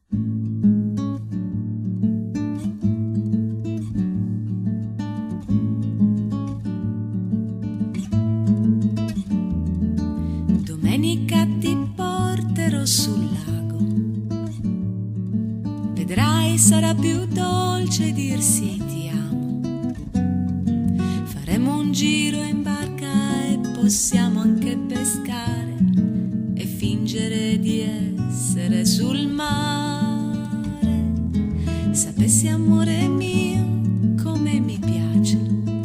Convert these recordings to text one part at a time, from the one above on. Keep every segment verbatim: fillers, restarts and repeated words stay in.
Domenica ti porterò sul lago, vedrai sarà più dolce dirsi ti amo. Faremo un giro in barca e possiamo anche pescare e fingere di essere sul mare. Sapessi, amore mio, come mi piace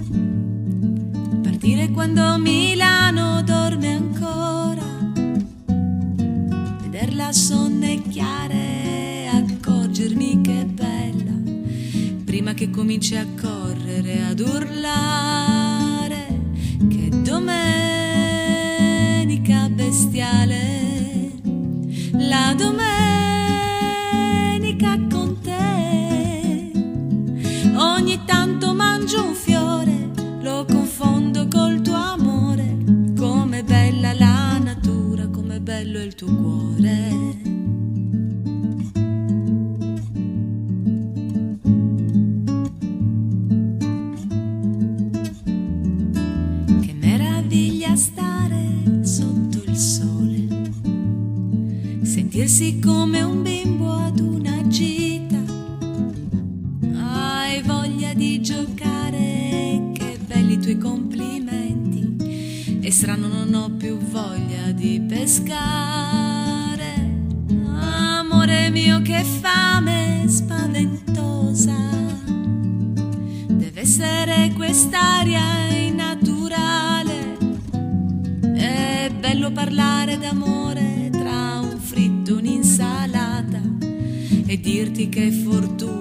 partire quando Milano dorme ancora, vederla sonnecchiare e accorgermi che è bella prima che cominci a correre, ad urlare che domenica bestiale, la domenica con te. Ogni tanto mangio un fiore, lo confondo col tuo amore, com'è bella la natura, com'è bello il tuo cuore. Che meraviglia stare sotto il sole, sentirsi come un bimbo ad una gita. Hai voglia di giocare, che belli i tuoi complimenti, e strano non ho più voglia di pescare. Amore mio, che fame spaventosa, deve essere quest'aria innaturale. È bello parlare d'amore tra un fritto e un'insalata e dirti che fortuna